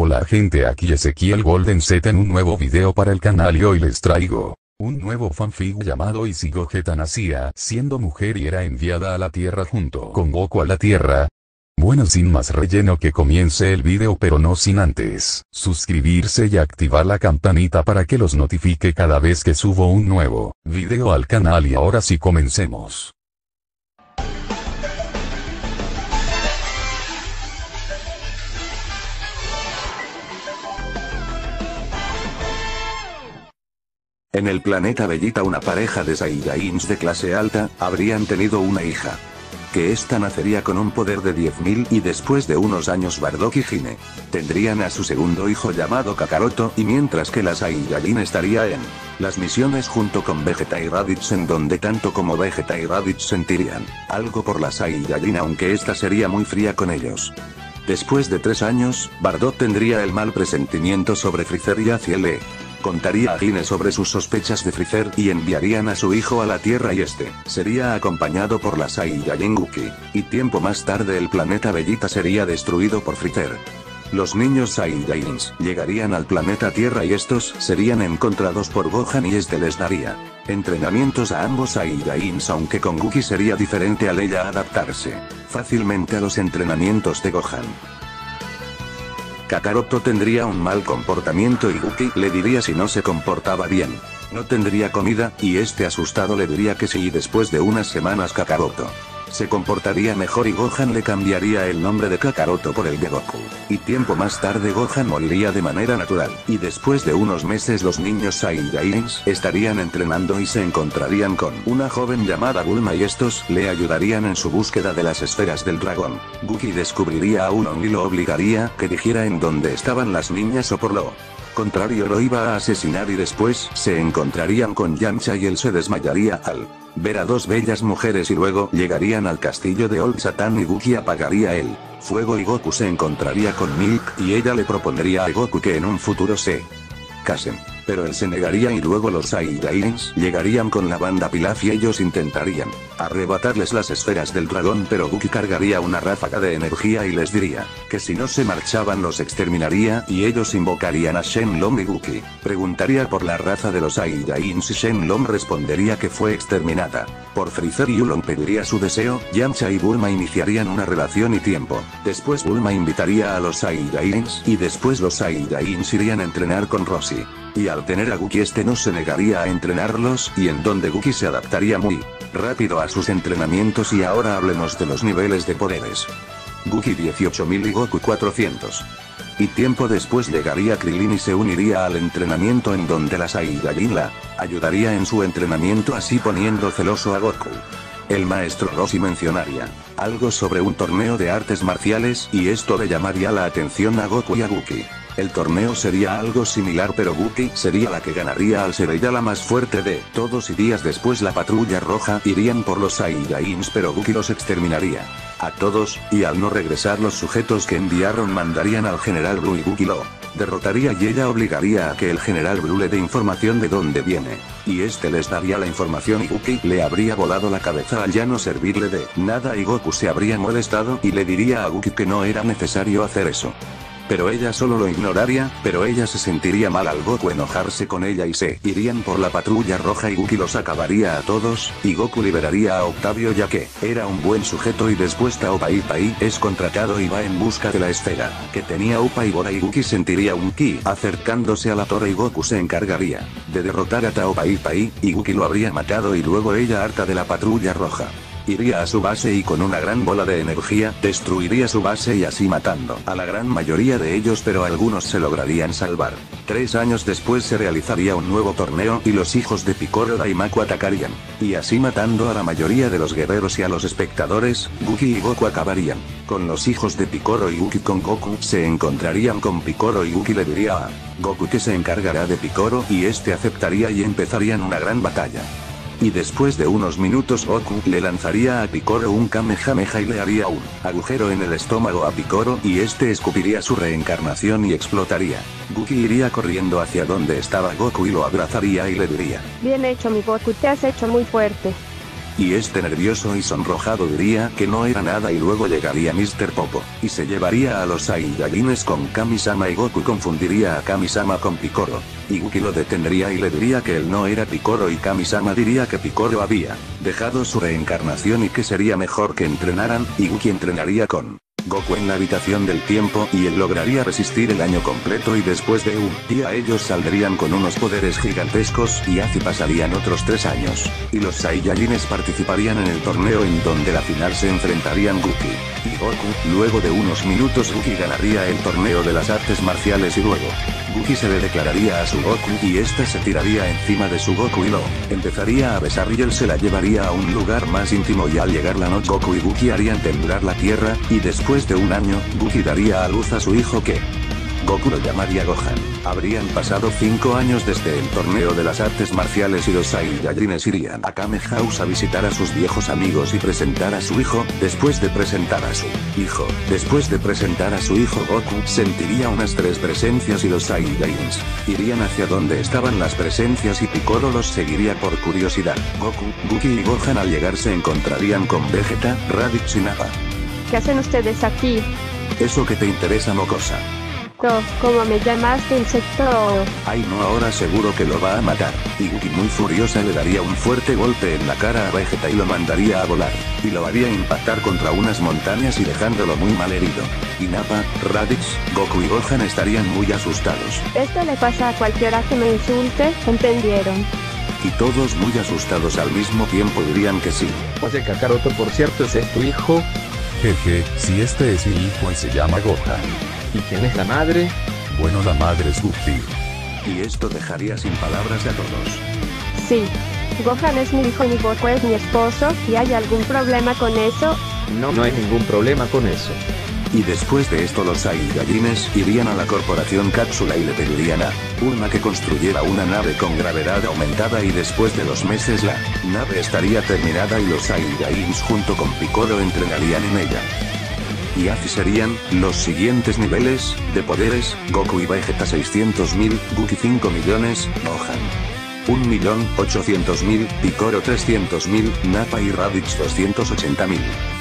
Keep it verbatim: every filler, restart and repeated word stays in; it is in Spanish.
Hola gente, aquí Ezequiel Golden Z en un nuevo video para el canal y hoy les traigo un nuevo fanfic llamado Ichigo Geta nacía siendo mujer y era enviada a la Tierra junto con Goku a la Tierra. Bueno, sin más relleno, que comience el video, pero no sin antes suscribirse y activar la campanita para que los notifique cada vez que subo un nuevo video al canal. Y ahora sí, comencemos. En el planeta Bellita, una pareja de Saiyajins de clase alta habrían tenido una hija. Que esta nacería con un poder de diez mil y después de unos años Bardock y Hime tendrían a su segundo hijo llamado Kakaroto, y mientras que la Saiyajin estaría en las misiones junto con Vegeta y Raditz, en donde tanto como Vegeta y Raditz sentirían algo por la Saiyajin, aunque esta sería muy fría con ellos. Después de tres años, Bardock tendría el mal presentimiento sobre Freezer y hacia le contaría a Hime sobre sus sospechas de Freezer y enviarían a su hijo a la Tierra, y este sería acompañado por la Saiyajin Guki, y tiempo más tarde el planeta Bellita sería destruido por Freezer. Los niños Saiyajins llegarían al planeta Tierra y estos serían encontrados por Gohan, y este les daría entrenamientos a ambos Saiyajins, aunque con Guki sería diferente al ella adaptarse fácilmente a los entrenamientos de Gohan. Kakaroto tendría un mal comportamiento y Guki le diría si no se comportaba bien, no tendría comida, y este asustado le diría que sí, y después de unas semanas Kakaroto se comportaría mejor y Gohan le cambiaría el nombre de Kakaroto por el de Goku, y tiempo más tarde Gohan moriría de manera natural, y después de unos meses los niños Saiyajins estarían entrenando y se encontrarían con una joven llamada Bulma, y estos le ayudarían en su búsqueda de las esferas del dragón. Guki descubriría a Uno y lo obligaría que dijera en dónde estaban las niñas, o por lo contrario lo iba a asesinar, y después se encontrarían con Yamcha y él se desmayaría al ver a dos bellas mujeres, y luego llegarían al castillo de Old Satan y Guki apagaría el fuego y Goku se encontraría con Milk, y ella le propondría a Goku que en un futuro se casen. Pero él se negaría, y luego los Saiyajins llegarían con la banda Pilaf y ellos intentarían arrebatarles las esferas del dragón, pero Guki cargaría una ráfaga de energía y les diría que si no se marchaban los exterminaría, y ellos invocarían a Shenlong, y Guki preguntaría por la raza de los Saiyajins y Shenlong respondería que fue exterminada por Freezer, y Oolong pediría su deseo. Yamcha y Bulma iniciarían una relación y tiempo después Bulma invitaría a los Saiyajins, y después los Saiyajins irían a entrenar con Roshi. Y al tener a Guki este no se negaría a entrenarlos, y en donde Guki se adaptaría muy rápido a sus entrenamientos. Y ahora hablemos de los niveles de poderes. Guki dieciocho mil y Goku cuatrocientos. Y tiempo después llegaría Krillin y se uniría al entrenamiento, en donde la Saiyajin la ayudaría en su entrenamiento, así poniendo celoso a Goku. El maestro Roshi mencionaría algo sobre un torneo de artes marciales, y esto le llamaría la atención a Goku y a Guki. El torneo sería algo similar, pero Guki sería la que ganaría al ser ella la más fuerte de todos, y días después la patrulla roja irían por los Saiyajins, pero Guki los exterminaría a todos, y al no regresar los sujetos que enviaron mandarían al general Blue, y Guki lo derrotaría, y ella obligaría a que el general Blue le dé información de dónde viene, y este les daría la información, y Guki le habría volado la cabeza al ya no servirle de nada, y Goku se habría molestado y le diría a Guki que no era necesario hacer eso. Pero ella solo lo ignoraría, pero ella se sentiría mal al Goku enojarse con ella, y se irían por la patrulla roja y Guki los acabaría a todos, y Goku liberaría a Octavio ya que era un buen sujeto, y después Tao Pai Pai es contratado y va en busca de la esfera que tenía Upa y Bora, y Guki sentiría un ki acercándose a la torre, y Goku se encargaría de derrotar a Tao Pai Pai, y Guki lo habría matado, y luego ella, harta de la patrulla roja, iría a su base y con una gran bola de energía destruiría su base, y así matando a la gran mayoría de ellos, pero algunos se lograrían salvar. Tres años después se realizaría un nuevo torneo, y los hijos de Piccolo Daimaku atacarían, y así matando a la mayoría de los guerreros y a los espectadores. Guki y Goku acabarían con los hijos de Piccolo, y Guki con Goku se encontrarían con Piccolo, y Guki le diría a Goku que se encargará de Piccolo, y este aceptaría, y empezarían una gran batalla. Y después de unos minutos Goku le lanzaría a Piccolo un Kamehameha y le haría un agujero en el estómago a Piccolo, y este escupiría su reencarnación y explotaría. Guki iría corriendo hacia donde estaba Goku y lo abrazaría y le diría: Bien hecho mi Goku, te has hecho muy fuerte. Y este nervioso y sonrojado diría que no era nada y luego llegaría míster Popo, y se llevaría a los Saiyajines con Kami-sama y Goku confundiría a Kami-sama con Piccolo. Y Guki lo detendría y le diría que él no era Piccolo y Kami-sama diría que Piccolo había dejado su reencarnación y que sería mejor que entrenaran, y Guki entrenaría con Goku en la habitación del tiempo y él lograría resistir el año completo y después de un día ellos saldrían con unos poderes gigantescos y así pasarían otros tres años. Y los Saiyajines participarían en el torneo en donde la final se enfrentarían Guki y Goku. Luego de unos minutos Guki ganaría el torneo de las artes marciales y luego Guki se le declararía a su Goku y ésta se tiraría encima de su Goku y lo empezaría a besar y él se la llevaría a un lugar más íntimo y al llegar la noche Goku y Guki harían temblar la tierra y después Después de un año, Guki daría a luz a su hijo que Goku lo llamaría Gohan. Habrían pasado cinco años desde el torneo de las artes marciales y los Saiyajines irían a Kame House a visitar a sus viejos amigos y presentar a su hijo. Después de presentar a su hijo, después de presentar a su hijo Goku sentiría unas tres presencias y los Saiyajins irían hacia donde estaban las presencias y Piccolo los seguiría por curiosidad. Goku, Guki y Gohan al llegar se encontrarían con Vegeta, Raditz y Nappa. ¿Qué hacen ustedes aquí? Eso que te interesa, mocosa. No, ¿cómo me llamaste, insecto? Ay no, ahora seguro que lo va a matar. Y Guki muy furiosa le daría un fuerte golpe en la cara a Vegeta y lo mandaría a volar. Y lo haría impactar contra unas montañas y dejándolo muy mal herido. Y Nappa, Raditz, Goku y Gohan estarían muy asustados. Esto le pasa a cualquiera que me insulte, ¿entendieron? Y todos muy asustados al mismo tiempo dirían que sí. Oye Kakaroto, por cierto, ¿ese es tu hijo? Jeje, si este es mi hijo y se llama Gohan. ¿Y quién es la madre? Bueno, la madre es Guppy. Y esto dejaría sin palabras a todos. Sí. Gohan es mi hijo y Goku es mi esposo, ¿y hay algún problema con eso? No, no hay ningún problema con eso. Y después de esto los Saiyajines irían a la corporación Cápsula y le pedirían a Bulma que construyera una nave con gravedad aumentada y después de los meses la nave estaría terminada y los Saiyajins junto con Piccolo entrenarían en ella. Y así serían los siguientes niveles de poderes: Goku y Vegeta seiscientos mil, Guki cinco millones, Gohan un millón ochocientos mil, Piccolo trescientos mil, Nappa y Raditz doscientos ochenta mil.